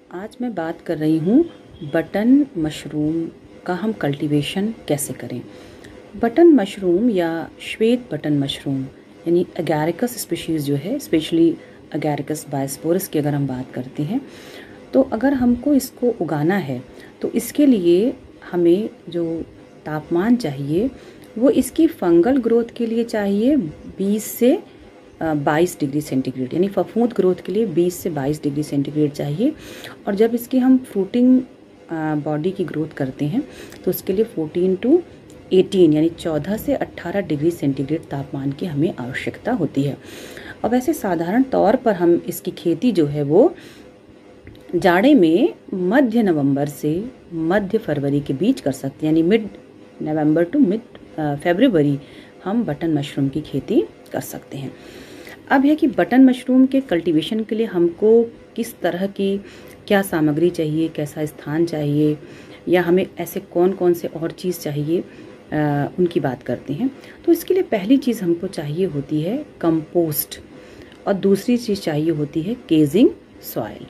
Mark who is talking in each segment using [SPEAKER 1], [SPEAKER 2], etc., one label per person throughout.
[SPEAKER 1] आज मैं बात कर रही हूँ बटन मशरूम का हम कल्टीवेशन कैसे करें। बटन मशरूम या श्वेत बटन मशरूम यानी एगारिकस स्पीशीज़ जो है, स्पेशली एगारिकस बायोस्पोरस की अगर हम बात करते हैं, तो अगर हमको इसको उगाना है तो इसके लिए हमें जो तापमान चाहिए वो इसकी फंगल ग्रोथ के लिए चाहिए 20 से 22 डिग्री सेंटीग्रेड, यानी फफूंद ग्रोथ के लिए 20 से 22 डिग्री सेंटीग्रेड चाहिए। और जब इसकी हम फ्रूटिंग बॉडी की ग्रोथ करते हैं तो उसके लिए 14 to 18 यानी 14 से 18 डिग्री सेंटीग्रेड तापमान की हमें आवश्यकता होती है। और वैसे साधारण तौर पर हम इसकी खेती जो है वो जाड़े में मध्य नवंबर से मध्य फरवरी के बीच कर सकते हैं, यानी mid November to mid February हम बटन मशरूम की खेती कर सकते हैं। अब है कि बटन मशरूम के कल्टीवेशन के लिए हमको किस तरह की क्या सामग्री चाहिए, कैसा स्थान चाहिए, या हमें ऐसे कौन कौन से और चीज़ चाहिए, उनकी बात करते हैं। तो इसके लिए पहली चीज़ हमको चाहिए होती है कंपोस्ट, और दूसरी चीज़ चाहिए होती है केजिंग सॉइल।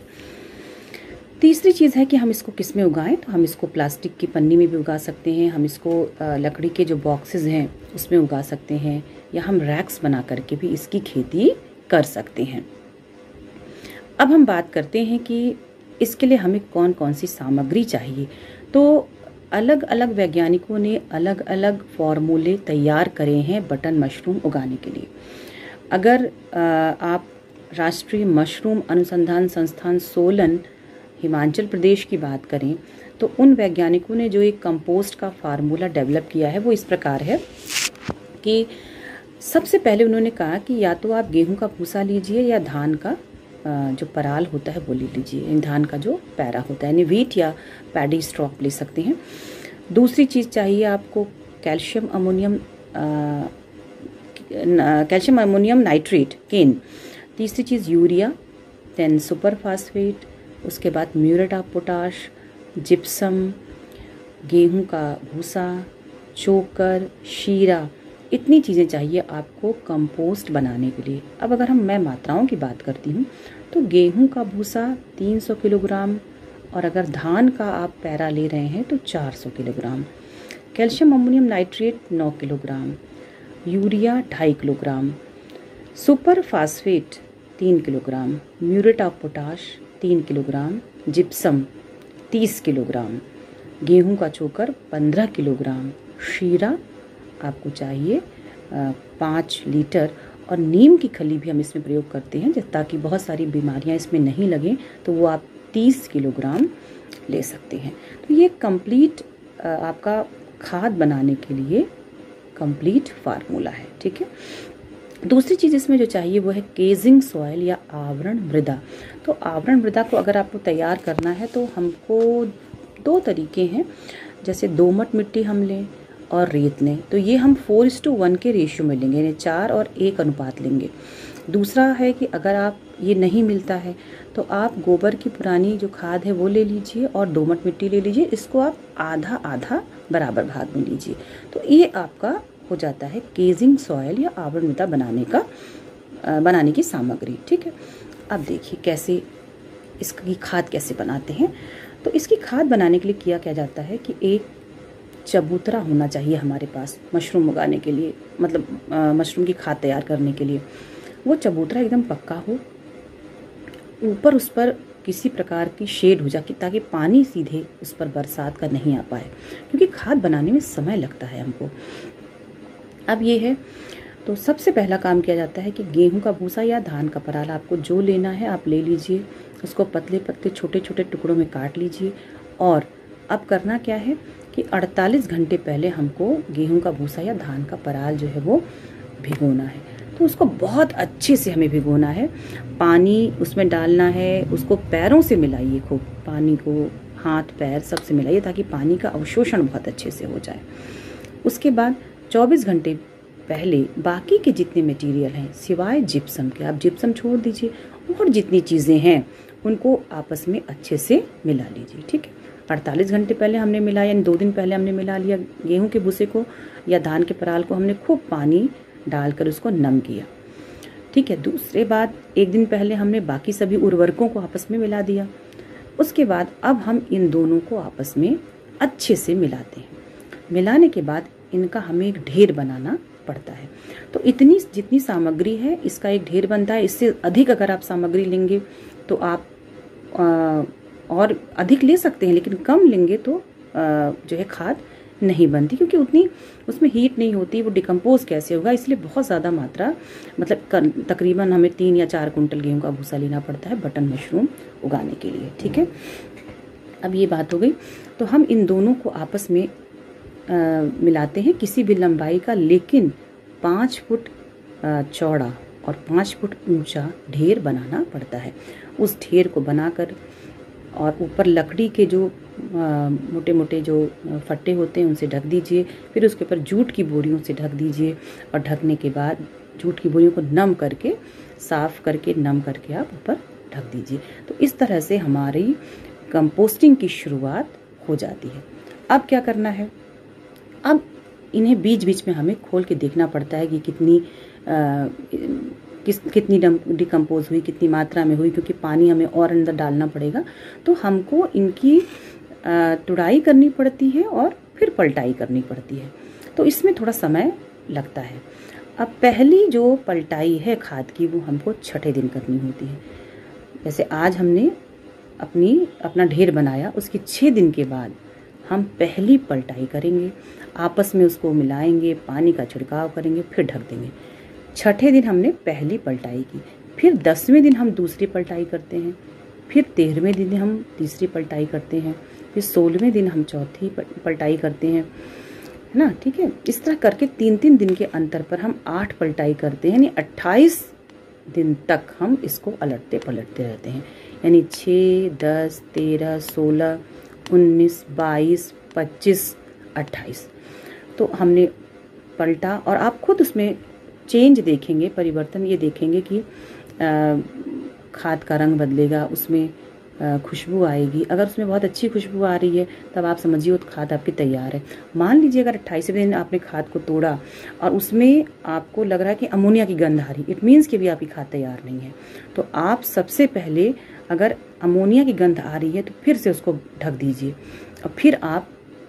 [SPEAKER 1] तीसरी चीज़ है कि हम इसको किस में उगाएं। तो हम इसको प्लास्टिक की पन्नी में भी उगा सकते हैं, हम इसको लकड़ी के जो बॉक्सेस हैं उसमें उगा सकते हैं, या हम रैक्स बना करके भी इसकी खेती कर सकते हैं। अब हम बात करते हैं कि इसके लिए हमें कौन कौन सी सामग्री चाहिए। तो अलग अलग वैज्ञानिकों ने अलग अलग फॉर्मूले तैयार करे हैं बटन मशरूम उगाने के लिए। अगर आप राष्ट्रीय मशरूम अनुसंधान संस्थान सोलन हिमाचल प्रदेश की बात करें तो उन वैज्ञानिकों ने जो एक कंपोस्ट का फार्मूला डेवलप किया है वो इस प्रकार है कि सबसे पहले उन्होंने कहा कि या तो आप गेहूं का भूसा लीजिए या धान का जो पराल होता है वो ले लीजिए, धान का जो पैरा होता है, यानी व्हीट या पैडी स्टॉक ले सकते हैं। दूसरी चीज़ चाहिए आपको कैल्शियम अमोनियम नाइट्रेट केन। तीसरी चीज़ यूरिया, देन सुपर फास्फेट, उसके बाद म्यूरेट ऑफ पोटाश, जिप्सम, गेहूं का भूसा, चोकर, शीरा, इतनी चीज़ें चाहिए आपको कंपोस्ट बनाने के लिए। अब अगर मैं मात्राओं की बात करती हूँ तो गेहूं का भूसा 300 किलोग्राम, और अगर धान का आप पैरा ले रहे हैं तो 400 kilogram, calcium ammonium nitrate 9 kilogram, urea 2.5 kilogram, super phosphate 3 kilogram, muriate of potash 3 kilogram, gypsum 30 kilogram, गेहूं का चोकर 15 किलोग्राम, शीरा आपको चाहिए 5 लीटर, और नीम की खली भी हम इसमें प्रयोग करते हैं ताकि बहुत सारी बीमारियां इसमें नहीं लगें, तो वो आप 30 किलोग्राम ले सकते हैं। तो ये कंप्लीट आपका खाद बनाने के लिए कंप्लीट फार्मूला है, ठीक है। दूसरी चीज़ इसमें जो चाहिए वो है केजिंग सॉइल या आवरण मृदा। तो आवरण मृदा को अगर आपको तैयार करना है तो हमको 2 तरीके हैं, जैसे दोमट मिट्टी हम लें और रेत लें, तो ये हम 4:1 के रेशियो में लेंगे, यानी 4 और 1 अनुपात लेंगे। दूसरा है कि अगर आप ये नहीं मिलता है तो आप गोबर की पुरानी जो खाद है वो ले लीजिए और दोमट मिट्टी ले लीजिए, इसको आप आधा आधा बराबर भाग में लीजिए, तो ये आपका हो जाता है केजिंग सॉइल या आवरण मृदा बनाने की सामग्री, ठीक है। अब देखिए कैसे इसकी खाद कैसे बनाते हैं। तो इसकी खाद बनाने के लिए किया क्या जाता है कि एक चबूतरा होना चाहिए हमारे पास मशरूम उगाने के लिए, मतलब मशरूम की खाद तैयार करने के लिए। वो चबूतरा एकदम पक्का हो, ऊपर उस पर किसी प्रकार की शेड हो जाए ताकि पानी सीधे उस पर बरसात का नहीं आ पाए, क्योंकि खाद बनाने में समय लगता है हमको। अब ये है तो सबसे पहला काम किया जाता है कि गेहूं का भूसा या धान का पराल आपको जो लेना है आप ले लीजिए, उसको पतले पतले छोटे छोटे टुकड़ों में काट लीजिए। और अब करना क्या है कि 48 घंटे पहले हमको गेहूं का भूसा या धान का पराल जो है वो भिगोना है। तो उसको बहुत अच्छे से हमें भिगोना है, पानी उसमें डालना है, उसको पैरों से मिलाइए, खूब पानी को हाथ पैर सबसे मिलाइए ताकि पानी का अवशोषण बहुत अच्छे से हो जाए। उसके बाद 24 घंटे पहले बाकी के जितने मटेरियल हैं सिवाय जिप्सम के, आप जिप्सम छोड़ दीजिए, और जितनी चीज़ें हैं उनको आपस में अच्छे से मिला लीजिए, ठीक है। 48 घंटे पहले हमने मिलाया, यानी 2 दिन पहले हमने मिला लिया गेहूं के भूसे को या धान के पराल को, हमने खूब पानी डालकर उसको नम किया, ठीक है। दूसरे बात 1 दिन पहले हमने बाकी सभी उर्वरकों को आपस में मिला दिया। उसके बाद अब हम इन दोनों को आपस में अच्छे से मिलाते हैं। मिलाने के बाद इनका हमें एक ढेर बनाना पड़ता है। तो इतनी जितनी सामग्री है इसका एक ढेर बनता है। इससे अधिक अगर आप सामग्री लेंगे तो आप और अधिक ले सकते हैं, लेकिन कम लेंगे तो जो है खाद नहीं बनती, क्योंकि उतनी उसमें हीट नहीं होती, वो डिकम्पोज कैसे होगा। इसलिए बहुत ज़्यादा मात्रा, मतलब तकरीबन हमें 3 या 4 कुंटल गेहूं का भूसा लेना पड़ता है बटन मशरूम उगाने के लिए। ठीक है, अब ये बात हो गई। तो हम इन दोनों को आपस में मिलाते हैं किसी भी लंबाई का, लेकिन 5 फुट चौड़ा और 5 फुट ऊंचा ढेर बनाना पड़ता है। उस ढेर को बनाकर और ऊपर लकड़ी के जो मोटे मोटे जो फट्टे होते हैं उनसे ढक दीजिए। फिर उसके ऊपर जूट की बोरियों से ढक दीजिए, और ढकने के बाद जूट की बोरियों को नम करके, साफ़ करके नम करके आप ऊपर ढक दीजिए। तो इस तरह से हमारी कंपोस्टिंग की शुरुआत हो जाती है। अब क्या करना है, अब इन्हें बीच बीच में हमें खोल के देखना पड़ता है कि कितनी डिकम्पोज हुई, कितनी मात्रा में हुई, क्योंकि पानी हमें और अंदर डालना पड़ेगा। तो हमको इनकी तुड़ाई करनी पड़ती है और फिर पलटाई करनी पड़ती है। तो इसमें थोड़ा समय लगता है। अब पहली जो पलटाई है खाद की, वो हमको छठे दिन करनी होती है। जैसे आज हमने अपना ढेर बनाया, उसके 6 दिन के बाद हम पहली पलटाई करेंगे, आपस में उसको मिलाएंगे, पानी का छिड़काव करेंगे, फिर ढक देंगे। छठे दिन हमने पहली पलटाई की, फिर 10वें दिन हम दूसरी पलटाई करते हैं, फिर 13वें दिन हम तीसरी पलटाई करते हैं, फिर 16वें दिन हम चौथी पलटाई करते हैं, है ना। ठीक है, इस तरह करके 3-3 दिन के अंतर पर हम 8 पलटाई करते हैं, यानी 28 दिन तक हम इसको अलटते पलटते रहते हैं। यानी 6, 10, 13, 16, 19, 22, 25, 28 तो हमने पलटा। और आप खुद उसमें चेंज देखेंगे, परिवर्तन ये देखेंगे कि खाद का रंग बदलेगा, उसमें खुशबू आएगी। अगर उसमें बहुत अच्छी खुशबू आ रही है तब आप समझिए वो खाद आपकी तैयार है। मान लीजिए अगर 28वें दिन आपने खाद को तोड़ा और उसमें आपको लग रहा है कि अमोनिया की गंध आ रही, इट मीन्स कि भी आपकी खाद तैयार नहीं है। तो आप सबसे पहले अगर अमोनिया की गंध आ रही है तो फिर से उसको ढक दीजिए, और फिर आप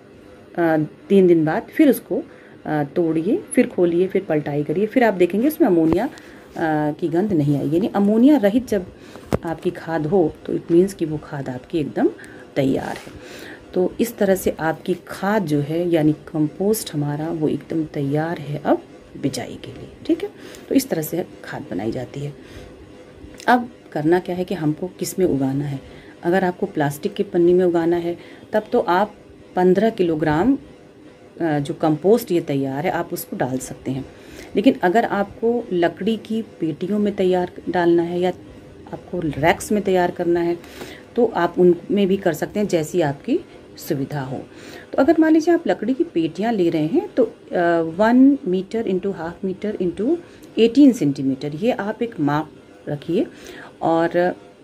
[SPEAKER 1] 3 दिन बाद फिर उसको तोड़िए, फिर खोलिए, फिर पलटाई करिए, फिर आप देखेंगे उसमें अमोनिया की गंध नहीं आई। यानी अमोनिया रहित जब आपकी खाद हो तो इट मीन्स कि वो खाद आपकी एकदम तैयार है। तो इस तरह से आपकी खाद जो है, यानी कंपोस्ट हमारा, वो एकदम तैयार है अब बिजाई के लिए। ठीक है, तो इस तरह से खाद बनाई जाती है। अब करना क्या है कि हमको किस में उगाना है। अगर आपको प्लास्टिक की पन्नी में उगाना है तब तो आप 15 किलोग्राम जो कंपोस्ट ये तैयार है आप उसको डाल सकते हैं। लेकिन अगर आपको लकड़ी की पेटियों में तैयार डालना है या आपको रैक्स में तैयार करना है तो आप उनमें भी कर सकते हैं, जैसी आपकी सुविधा हो। तो अगर मान लीजिए आप लकड़ी की पेटियां ले रहे हैं तो 1 metre into ½ metre into 18 centimetre ये आप एक माप रखिए, और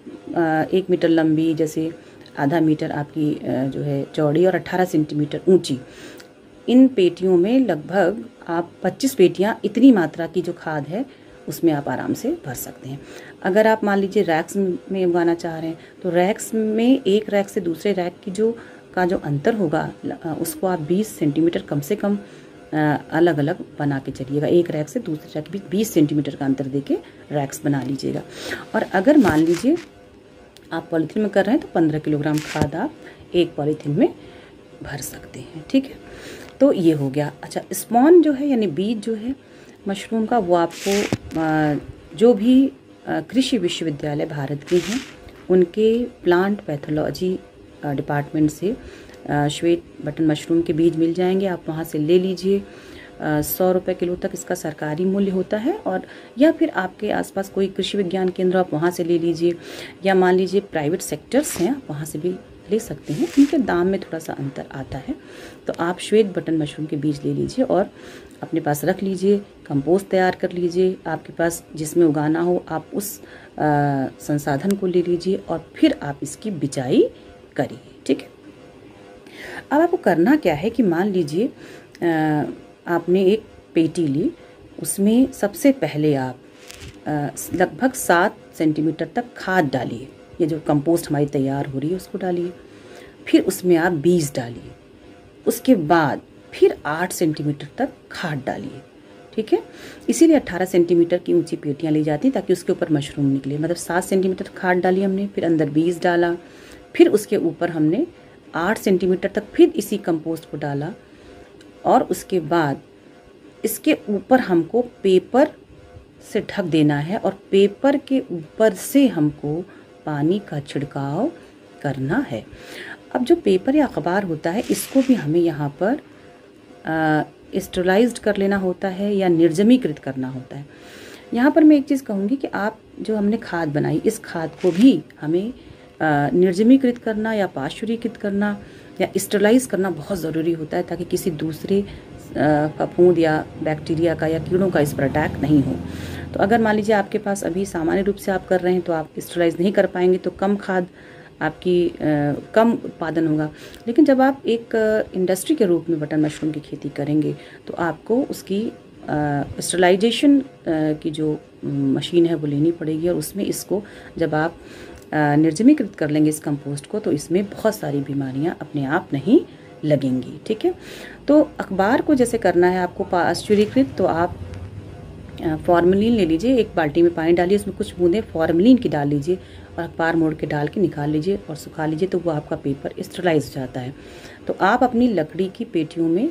[SPEAKER 1] 1 मीटर लंबी, जैसे आधा मीटर आपकी जो है चौड़ी और 18 सेंटीमीटर ऊंची, इन पेटियों में लगभग आप 25 पेटियां, इतनी मात्रा की जो खाद है उसमें आप आराम से भर सकते हैं। अगर आप मान लीजिए रैक्स में उगाना चाह रहे हैं तो रैक्स में एक रैक से दूसरे रैक की जो अंतर होगा उसको आप 20 सेंटीमीटर कम से कम अलग अलग बना के चलिएगा। एक रैक से दूसरे रैक के बीच 20 सेंटीमीटर का अंतर देके रैक्स बना लीजिएगा। और अगर मान लीजिए आप पॉलीथीन में कर रहे हैं तो 15 किलोग्राम खाद आप एक पॉलीथीन में भर सकते हैं। ठीक है, तो ये हो गया। अच्छा, स्पॉन जो है यानी बीज जो है मशरूम का, वो आपको जो भी कृषि विश्वविद्यालय भारत के हैं उनके प्लांट पैथोलॉजी डिपार्टमेंट से श्वेत बटन मशरूम के बीज मिल जाएंगे। आप वहाँ से ले लीजिए। 100 रुपये किलो तक इसका सरकारी मूल्य होता है, और या फिर आपके आसपास कोई कृषि विज्ञान केंद्र आप वहाँ से ले लीजिए, या मान लीजिए प्राइवेट सेक्टर्स हैं वहाँ से भी ले सकते हैं। इनके दाम में थोड़ा सा अंतर आता है। तो आप श्वेत बटन मशरूम के बीज ले लीजिए और अपने पास रख लीजिए, कंपोस्ट तैयार कर लीजिए। आपके पास जिसमें उगाना हो आप उस संसाधन को ले लीजिए और फिर आप इसकी बिजाई करिए। ठीक है, अब आपको करना क्या है कि मान लीजिए आपने एक पेटी ली, उसमें सबसे पहले आप लगभग 7 सेंटीमीटर तक खाद डालिए। ये जो कंपोस्ट हमारी तैयार हो रही है उसको डालिए। फिर उसमें आप बीज डालिए। उसके बाद फिर 8 सेंटीमीटर तक खाद डालिए, ठीक है। इसीलिए 18 सेंटीमीटर की ऊंची पेटियां ली जाती हैं ताकि उसके ऊपर मशरूम निकले। मतलब 7 सेंटीमीटर खाद डाली हमने, फिर अंदर बीज डाला, फिर उसके ऊपर हमने 8 सेंटीमीटर तक फिर इसी कंपोस्ट को डाला, और उसके बाद इसके ऊपर हमको पेपर से ढक देना है, और पेपर के ऊपर से हमको पानी का छिड़काव करना है। अब जो पेपर या अखबार होता है इसको भी हमें यहाँ पर स्टेरलाइज्ड कर लेना होता है या निर्जमीकृत करना होता है। यहाँ पर मैं एक चीज़ कहूँगी कि आप जो हमने खाद बनाई, इस खाद को भी हमें निर्जमीकृत करना या पाश्चुरीकृत करना या स्टेरलाइज करना बहुत ज़रूरी होता है, ताकि किसी दूसरे फफूंद या बैक्टीरिया का या कीड़ों का इस पर अटैक नहीं हो। तो अगर मान लीजिए आपके पास अभी सामान्य रूप से आप कर रहे हैं तो आप स्टेरलाइज नहीं कर पाएंगे, तो कम खाद आपकी कम उत्पादन होगा। लेकिन जब आप एक इंडस्ट्री के रूप में बटन मशरूम की खेती करेंगे तो आपको उसकी स्टेरलाइजेशन की जो मशीन है वो लेनी पड़ेगी, और उसमें इसको जब आप निर्जमीकृत कर लेंगे इस कंपोस्ट को, तो इसमें बहुत सारी बीमारियां अपने आप नहीं लगेंगी, ठीक है। तो अखबार को जैसे करना है आपको पाश्चुरीकृत, तो आप फॉर्मेलिन ले लीजिए, एक बाल्टी में पानी डालिए, उसमें कुछ बूंदें फॉर्मेलिन की डाल लीजिए और अखबार मोड़ के डाल के निकाल लीजिए और सुखा लीजिए, तो वो आपका पेपर स्टेरलाइज हो जाता है। तो आप अपनी लकड़ी की पेटियों में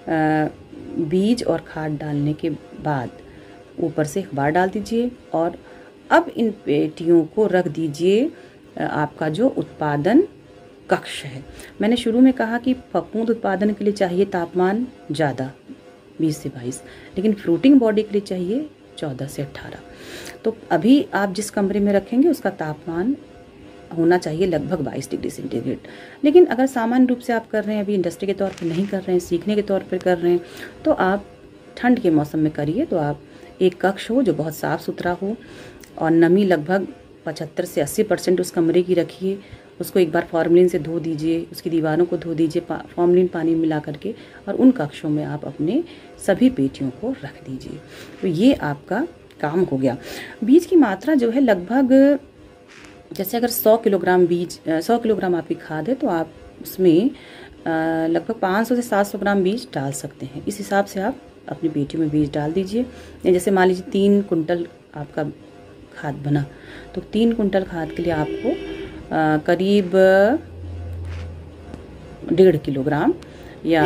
[SPEAKER 1] बीज और खाद डालने के बाद ऊपर से अखबार डाल दीजिए, और अब इन पेटियों को रख दीजिए आपका जो उत्पादन कक्ष है। मैंने शुरू में कहा कि फफूंद उत्पादन के लिए चाहिए तापमान ज़्यादा 20 से 22, लेकिन फ्रूटिंग बॉडी के लिए चाहिए 14 से 18। तो अभी आप जिस कमरे में रखेंगे उसका तापमान होना चाहिए लगभग 22 डिग्री सेंटीग्रेड। लेकिन अगर सामान्य रूप से आप कर रहे हैं, अभी इंडस्ट्री के तौर पर नहीं कर रहे हैं, सीखने के तौर पर कर रहे हैं, तो आप ठंड के मौसम में करिए। तो आप एक कक्ष हो जो बहुत साफ़ सुथरा हो और नमी लगभग 75 से 80% उस कमरे की रखिए। उसको एक बार फॉर्मेलिन से धो दीजिए, उसकी दीवारों को धो दीजिए फॉर्मेलिन पानी मिला करके, और उन कक्षों में आप अपने सभी पेटियों को रख दीजिए। तो ये आपका काम हो गया। बीज की मात्रा जो है लगभग, जैसे अगर 100 किलोग्राम बीज 100 किलोग्राम आपकी खाद है तो आप उसमें लगभग 500 से 700 ग्राम बीज डाल सकते हैं। इस हिसाब से आप अपनी पेटियों में बीज डाल दीजिए। जैसे मान लीजिए 3 कुंटल आपका खाद बना, तो 3 कुंटल खाद के लिए आपको करीब 1.5 किलोग्राम या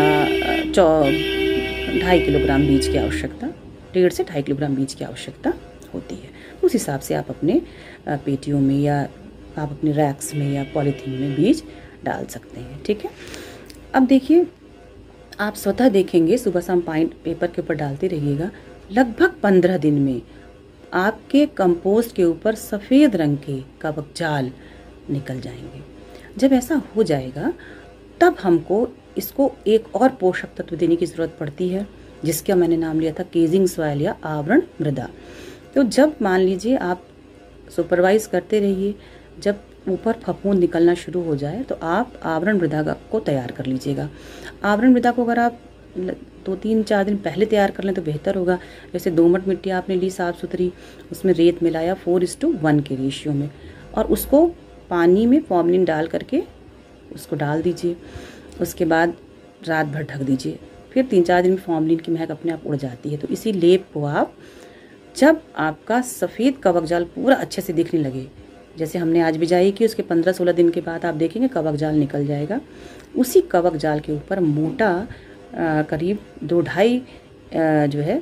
[SPEAKER 1] 2.5 किलोग्राम बीज की आवश्यकता, 1.5 से 2.5 किलोग्राम बीज की आवश्यकता होती है। उस हिसाब से आप अपने पेटियों में या आप अपने रैक्स में या पॉलीथीन में बीज डाल सकते हैं, ठीक है। अब देखिए, आप स्वतः देखेंगे, सुबह शाम पानी पेपर के ऊपर डालते रहिएगा, लगभग 15 दिन में आपके कंपोस्ट के ऊपर सफ़ेद रंग के कवकजाल निकल जाएंगे। जब ऐसा हो जाएगा तब हमको इसको एक और पोषक तत्व देने की ज़रूरत पड़ती है, जिसका मैंने नाम लिया था केजिंग सॉइल या आवरण मृदा। तो जब मान लीजिए आप सुपरवाइज करते रहिए, जब ऊपर फफूंद निकलना शुरू हो जाए तो आप आवरण मृदा को तैयार कर लीजिएगा। आवरण मृदा को अगर आप 2-3-4 दिन पहले तैयार कर लें तो बेहतर होगा। जैसे दोमट मिट्टी आपने ली साफ़ सुथरी, उसमें रेत मिलाया 4:1 के रेशियो में, और उसको पानी में फॉर्मेलिन डाल करके उसको डाल दीजिए। उसके बाद रात भर ढक दीजिए, फिर 3-4 दिन में फॉर्मेलिन की महक अपने आप उड़ जाती है। तो इसी लेप को आप, जब आपका सफ़ेद कवकजाल पूरा अच्छे से दिखने लगे, जैसे हमने आज बिजाई की, उसके 15-16 दिन के बाद आप देखेंगे कवकजाल निकल जाएगा। उसी कवकजाल के ऊपर मोटा करीब 2-2.5 जो है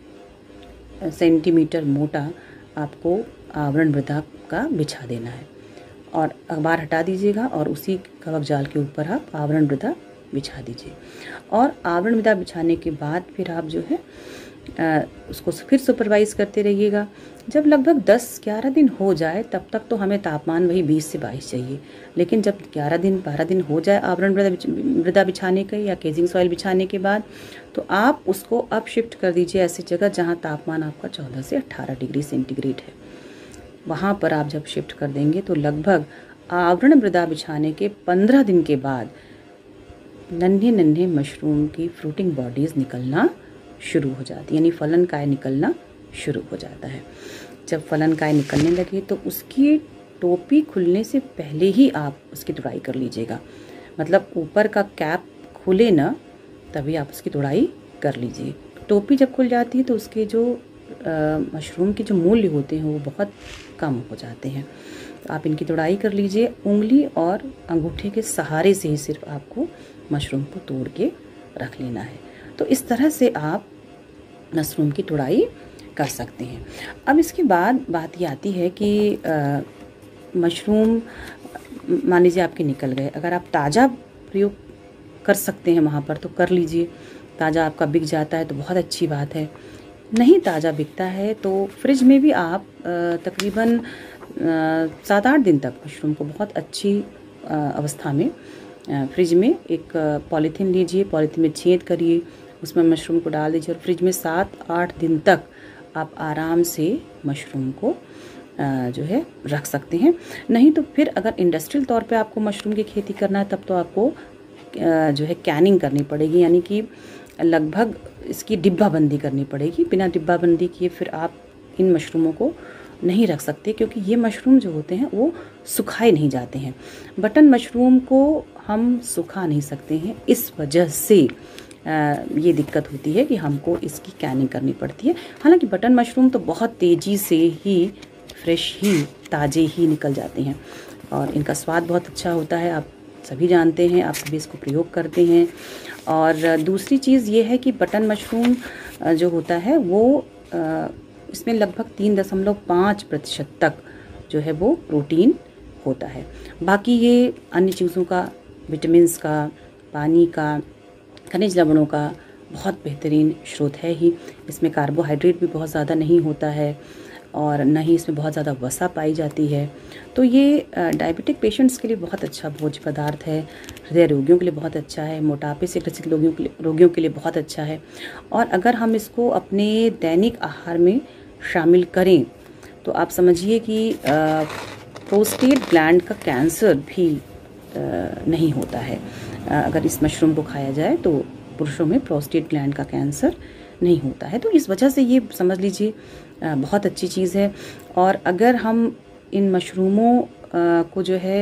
[SPEAKER 1] सेंटीमीटर मोटा आपको आवरण मृदा का बिछा देना है, और अखबार हटा दीजिएगा और उसी कवकजाल के ऊपर आप आवरण मृदा बिछा दीजिए। और आवरण मृदा बिछाने के बाद फिर आप जो है उसको फिर सुपरवाइज करते रहिएगा। जब लगभग 10-11 दिन हो जाए तब तक तो हमें तापमान वही 20 से 22 चाहिए, लेकिन जब 11-12 दिन हो जाए आवरण मृदा बिछाने के या केजिंग सॉइल बिछाने के बाद, तो आप उसको अब शिफ्ट कर दीजिए ऐसी जगह जहां तापमान आपका 14 से 18 डिग्री सेंटीग्रेड है। वहां पर आप जब शिफ्ट कर देंगे तो लगभग आवरण मृदा बिछाने के 15 दिन के बाद नन्हे नन्हे मशरूम की फ्रूटिंग बॉडीज़ निकलना शुरू हो जाती है, यानी फलन काय निकलना शुरू हो जाता है। जब फलन काय निकलने लगे तो उसकी टोपी खुलने से पहले ही आप उसकी तुड़ाई कर लीजिएगा। मतलब ऊपर का कैप खुले ना, तभी आप उसकी तुड़ाई कर लीजिए। टोपी जब खुल जाती है तो उसके जो मशरूम के जो मूल्य होते हैं वो बहुत कम हो जाते हैं। तो आप इनकी तुड़ाई कर लीजिए। उंगली और अंगूठे के सहारे से ही सिर्फ आपको मशरूम को तोड़ के रख लेना है। तो इस तरह से आप मशरूम की तुड़ाई कर सकते हैं। अब इसके बाद बात ये आती है कि मशरूम मान लीजिए आपके निकल गए, अगर आप ताज़ा प्रयोग कर सकते हैं वहाँ पर तो कर लीजिए। ताज़ा आपका बिक जाता है तो बहुत अच्छी बात है। नहीं ताज़ा बिकता है तो फ्रिज में भी आप तकरीबन 7-8 दिन तक मशरूम को बहुत अच्छी अवस्था में फ्रिज में एक पॉलीथीन लीजिए, पॉलीथीन में छेद करिए, उसमें मशरूम को डाल दीजिए और फ्रिज में 7-8 दिन तक आप आराम से मशरूम को जो है रख सकते हैं। नहीं तो फिर अगर इंडस्ट्रियल तौर पे आपको मशरूम की खेती करना है तब तो आपको जो है कैनिंग करनी पड़ेगी, यानी कि लगभग इसकी डिब्बाबंदी करनी पड़ेगी। बिना डिब्बाबंदी किए फिर आप इन मशरूमों को नहीं रख सकते, क्योंकि ये मशरूम जो होते हैं वो सुखाए नहीं जाते हैं। बटन मशरूम को हम सुखा नहीं सकते हैं, इस वजह से ये दिक्कत होती है कि हमको इसकी कैनिंग करनी पड़ती है। हालांकि बटन मशरूम तो बहुत तेज़ी से ही फ्रेश ही ताज़े ही निकल जाते हैं और इनका स्वाद बहुत अच्छा होता है। आप सभी जानते हैं, आप सभी इसको प्रयोग करते हैं। और दूसरी चीज़ ये है कि बटन मशरूम जो होता है वो इसमें लगभग 3.5% तक जो है वो प्रोटीन होता है। बाकी ये अन्य चीज़ों का, विटामिन्स का, पानी का, खनिज लवणों का बहुत बेहतरीन स्रोत है ही। इसमें कार्बोहाइड्रेट भी बहुत ज़्यादा नहीं होता है और न ही इसमें बहुत ज़्यादा वसा पाई जाती है। तो ये डायबिटिक पेशेंट्स के लिए बहुत अच्छा भोज्य पदार्थ है, हृदय रोगियों के लिए बहुत अच्छा है, मोटापे से ग्रसित रोगियों के लिए बहुत अच्छा है। और अगर हम इसको अपने दैनिक आहार में शामिल करें तो आप समझिए कि प्रोस्टेट ग्लैंड का कैंसर भी नहीं होता है। अगर इस मशरूम को खाया जाए तो पुरुषों में प्रोस्टेट ग्लैंड का कैंसर नहीं होता है। तो इस वजह से ये समझ लीजिए बहुत अच्छी चीज़ है। और अगर हम इन मशरूमों को जो है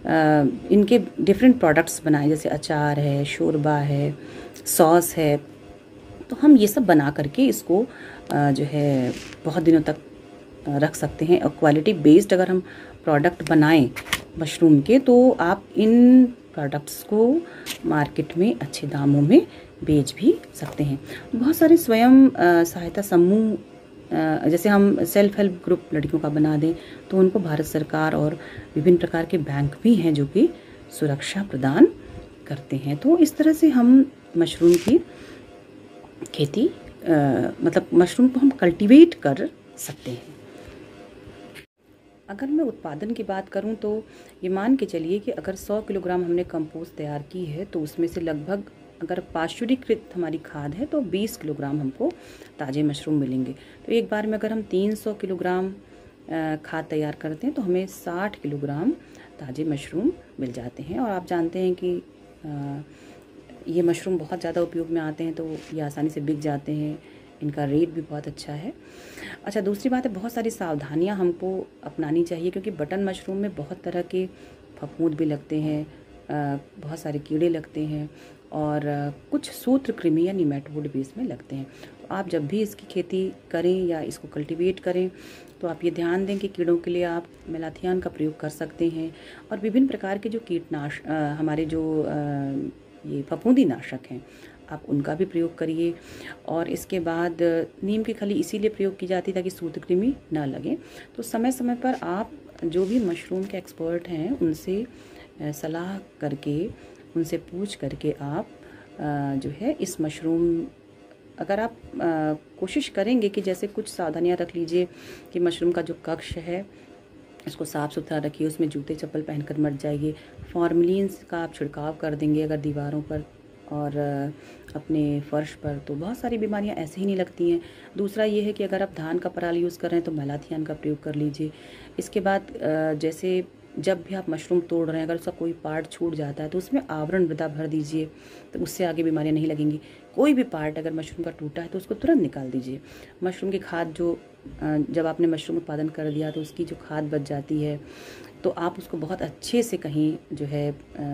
[SPEAKER 1] इनके डिफरेंट प्रोडक्ट्स बनाएं, जैसे अचार है, शोरबा है, सॉस है, तो हम ये सब बना करके इसको जो है बहुत दिनों तक रख सकते हैं। और क्वालिटी बेस्ड अगर हम प्रोडक्ट बनाएं मशरूम के तो आप इन प्रोडक्ट्स को मार्केट में अच्छे दामों में बेच भी सकते हैं। बहुत सारे स्वयं सहायता समूह जैसे हम सेल्फ हेल्प ग्रुप लड़कियों का बना दें तो उनको भारत सरकार और विभिन्न प्रकार के बैंक भी हैं जो कि सुरक्षा प्रदान करते हैं। तो इस तरह से हम मशरूम की खेती मतलब मशरूम को हम कल्टीवेट कर सकते हैं। अगर मैं उत्पादन की बात करूं तो ये मान के चलिए कि अगर 100 किलोग्राम हमने कंपोस्ट तैयार की है तो उसमें से लगभग अगर पाश्चुरीकृत हमारी खाद है तो 20 किलोग्राम हमको ताज़े मशरूम मिलेंगे। तो एक बार में अगर हम 300 किलोग्राम खाद तैयार करते हैं तो हमें 60 किलोग्राम ताज़े मशरूम मिल जाते हैं। और आप जानते हैं कि ये मशरूम बहुत ज़्यादा उपयोग में आते हैं तो ये आसानी से बिक जाते हैं, इनका रेट भी बहुत अच्छा है। अच्छा, दूसरी बात है बहुत सारी सावधानियां हमको अपनानी चाहिए, क्योंकि बटन मशरूम में बहुत तरह के फफूंद भी लगते हैं, बहुत सारे कीड़े लगते हैं और कुछ सूत्रकृमि या निमेटोड भी इसमें लगते हैं। तो आप जब भी इसकी खेती करें या इसको कल्टीवेट करें तो आप ये ध्यान दें कि कीड़ों के लिए आप मेलाथियान का प्रयोग कर सकते हैं और विभिन्न प्रकार के जो कीटनाशक हमारे जो ये फफूंदी नाशक हैं आप उनका भी प्रयोग करिए। और इसके बाद नीम की खली इसीलिए प्रयोग की जाती है ताकि सूत्रकृमि ना लगे। तो समय समय पर आप जो भी मशरूम के एक्सपर्ट हैं उनसे सलाह करके, उनसे पूछ करके आप जो है इस मशरूम अगर आप कोशिश करेंगे कि जैसे कुछ सावधानियां रख लीजिए कि मशरूम का जो कक्ष है इसको साफ़ सुथरा रखिए, उसमें जूते चप्पल पहनकर मत जाइए, फॉर्मलिन का आप छिड़काव कर देंगे अगर दीवारों पर और अपने फर्श पर तो बहुत सारी बीमारियां ऐसे ही नहीं लगती हैं। दूसरा ये है कि अगर आप धान का पराल यूज़ कर रहे हैं तो मेलाथियान का प्रयोग कर लीजिए। इसके बाद जैसे जब भी आप मशरूम तोड़ रहे हैं, अगर उसका कोई पार्ट छूट जाता है तो उसमें आवरण मृदा भर दीजिए, तो उससे आगे बीमारियां नहीं लगेंगी। कोई भी पार्ट अगर मशरूम का टूटा है तो उसको तुरंत निकाल दीजिए। मशरूम की खाद जो जब आपने मशरूम उत्पादन कर दिया तो उसकी जो खाद बच जाती है, तो आप उसको बहुत अच्छे से कहीं जो है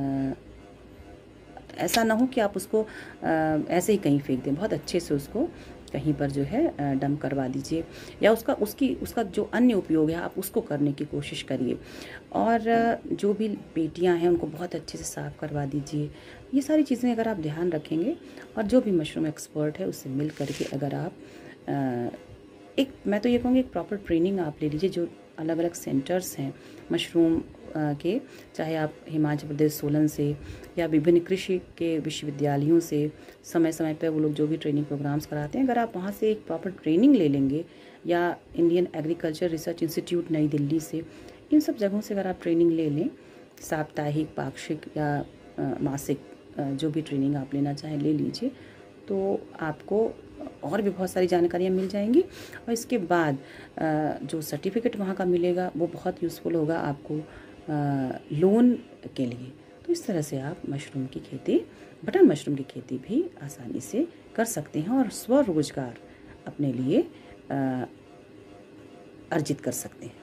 [SPEAKER 1] ऐसा ना हो कि आप उसको ऐसे ही कहीं फेंक दें, बहुत अच्छे से उसको कहीं पर जो है डंप करवा दीजिए, या उसका जो अन्य उपयोग है आप उसको करने की कोशिश करिए। और जो भी पेटियां हैं उनको बहुत अच्छे से साफ़ करवा दीजिए। ये सारी चीज़ें अगर आप ध्यान रखेंगे और जो भी मशरूम एक्सपर्ट है उससे मिल करके अगर आप मैं तो ये कहूँगी एक प्रॉपर ट्रेनिंग आप ले लीजिए। जो अलग अलग सेंटर्स हैं मशरूम के, चाहे आप हिमाचल प्रदेश सोलन से या विभिन्न कृषि के विश्वविद्यालयों से समय समय पर वो लोग जो भी ट्रेनिंग प्रोग्राम्स कराते हैं, अगर आप वहाँ से एक प्रॉपर ट्रेनिंग ले लेंगे, या इंडियन एग्रीकल्चर रिसर्च इंस्टीट्यूट नई दिल्ली से, इन सब जगहों से अगर आप ट्रेनिंग ले लें, साप्ताहिक, पाक्षिक या मासिक, जो भी ट्रेनिंग आप लेना चाहें ले लीजिए, तो आपको और भी बहुत सारी जानकारियाँ मिल जाएंगी। और इसके बाद जो सर्टिफिकेट वहाँ का मिलेगा वो बहुत यूज़फुल होगा आपको लोन के लिए। तो इस तरह से आप मशरूम की खेती, बटन मशरूम की खेती भी आसानी से कर सकते हैं और स्वरोजगार अपने लिए अर्जित कर सकते हैं।